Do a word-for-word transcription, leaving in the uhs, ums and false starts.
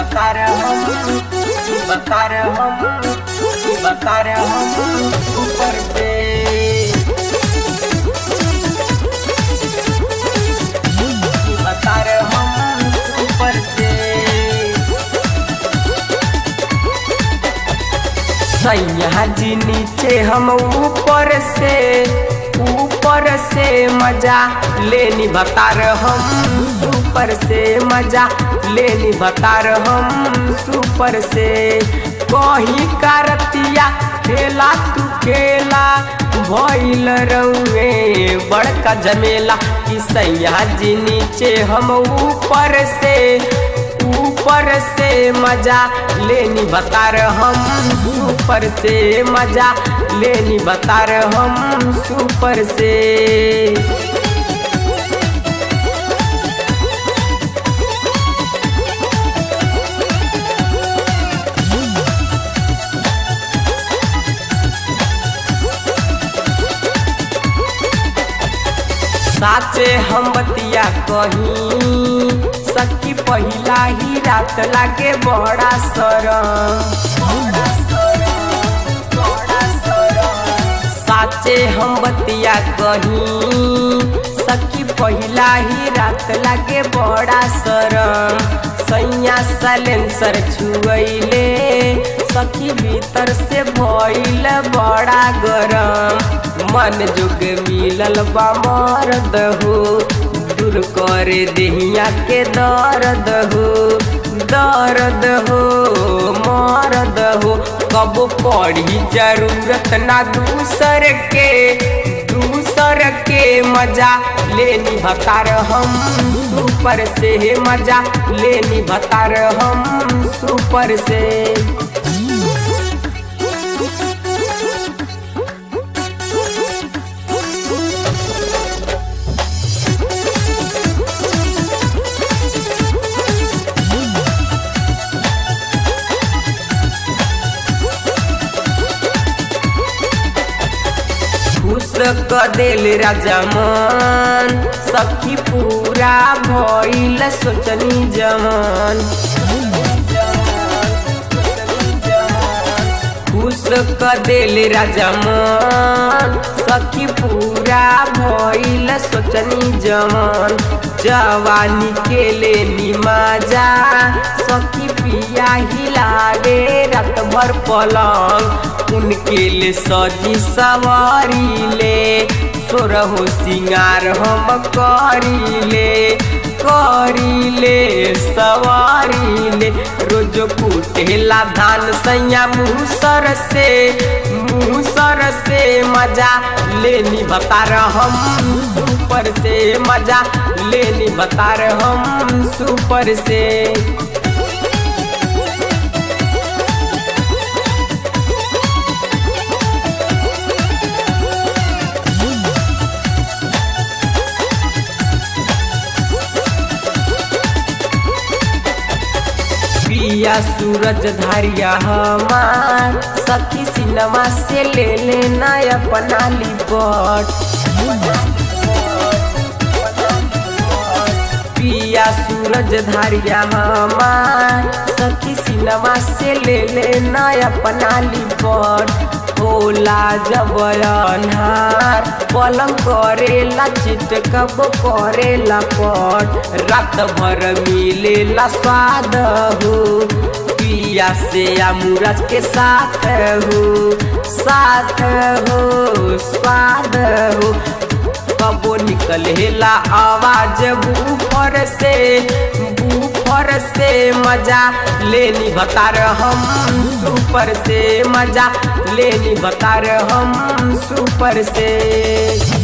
बता रहे हम बता रहे हम बता रहे हम ऊपर से बता रहे हम ऊपर से सैया जी नीचे हम ऊपर से ऊपर से मजा लेनी बता रहे हम ऊपर से मजा लेनी बता रहे हम सुपर से कहीं कारतिया खेला तू खेला भइल रउए बड़का जमेला कि सैया जी नीचे हम ऊपर से ऊपर से मजा लेनी बता रहे हम ऊपर से मजा लेनी बता रहे हम सुपर से साचे हम बतिया कहीं सखी पहिला ही रात लागे बड़ा सरम साचे हम बतिया कहीं सखी पहिला ही रात लागे बड़ा सरम सैया सलेंसर छुएले सखी भीतर से भइल बड़ा गरम मन जुग मिलल बा मर्द हो दूर करे देहिया के दर्द हो दर्द हो मर्द हो कब पड़ी जरूरत ना दूसर के दूसर के मजा लेनी बता रहे हम सुपर से मजा लेनी बता रहे हम सुपर से क दिल राजमन सखी पूरा भइल सोचनी जमन खुश क दिल राजमन सखी पूरा भइल सोचनी जमन जवानी के लेनी मजा सखी पिया हिलावे रात भर पलंग उनके ले सजी सवारी ले सोरहो सिंगार हम करी ले करी ले सवारी ले रोज कुटेला धान सैया मुसर से मुसर से मजा लेनी बता रहे हम सुपर से मजा लेनी बता रहे हम सुपर से पिया सूरज धारिया हमार सखी सिनेमा से ले लेना अपना लिपट पिया सूरज धारिया हमार सखी सिनेमा से ले लेना अपना लिपट होला जब अन्हार पलंग करेला चिटकब करेला पट रात भर मिलेला स्वाद हो पिया से अमूरज के साथ हो साथ हो स्वाद हो कबो निकलेला आवाज बूफर से बूफर से मजा लेनी बता रहे हम सुपर से मजा लेनी बता रहे हम सुपर से।